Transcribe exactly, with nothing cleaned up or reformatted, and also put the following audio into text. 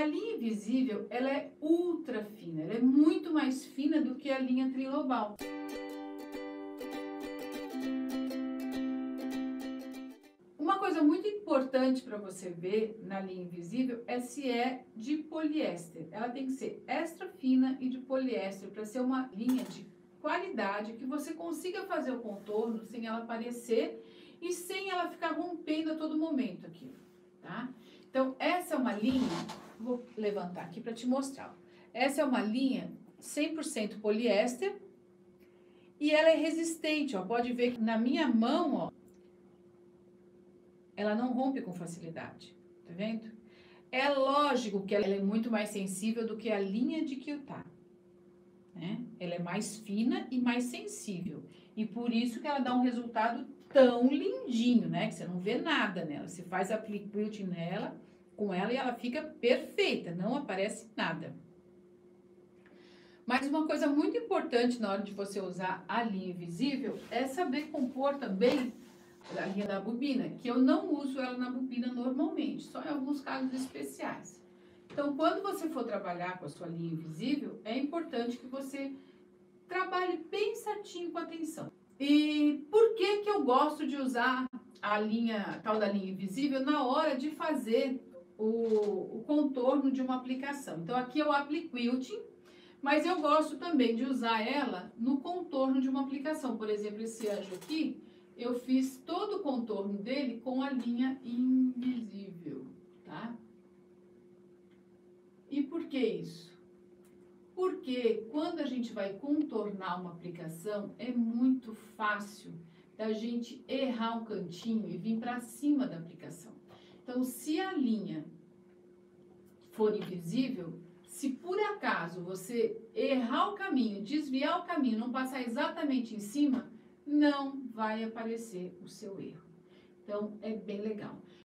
a linha invisível, ela é ultra fina, ela é muito mais fina do que a linha trilobal. Uma coisa muito importante para você ver na linha invisível é se é de poliéster. Ela tem que ser extra fina e de poliéster para ser uma linha de qualidade que você consiga fazer o contorno sem ela aparecer e sem ela ficar rompendo a todo momento aqui, tá? Então, essa é uma linha, vou levantar aqui para te mostrar. Essa é uma linha cem por cento poliéster e ela é resistente, ó. Pode ver que na minha mão, ó, ela não rompe com facilidade, tá vendo? É lógico que ela é muito mais sensível do que a linha de Quiltá, né? Ela é mais fina e mais sensível, e por isso que ela dá um resultado tão lindinho, né? Que você não vê nada nela, você faz a quilting nela, com ela e ela fica perfeita, não aparece nada. Mas uma coisa muito importante na hora de você usar a linha invisível é saber compor também a linha da bobina, que eu não uso ela na bobina normalmente, só em alguns casos especiais. Então, quando você for trabalhar com a sua linha invisível, é importante que você trabalhe bem certinho com atenção. E por que que eu gosto de usar a linha, a tal da linha invisível na hora de fazer o, o contorno de uma aplicação? Então, aqui eu aplico quilting, mas eu gosto também de usar ela no contorno de uma aplicação. Por exemplo, esse anjo aqui, eu fiz todo o contorno dele com a linha invisível, tá? E por que isso? Porque quando a gente vai contornar uma aplicação, é muito fácil da gente errar um cantinho e vir para cima da aplicação. Então, se a linha for invisível, se por acaso você errar o caminho, desviar o caminho, não passar exatamente em cima, não vai aparecer o seu erro. Então, é bem legal.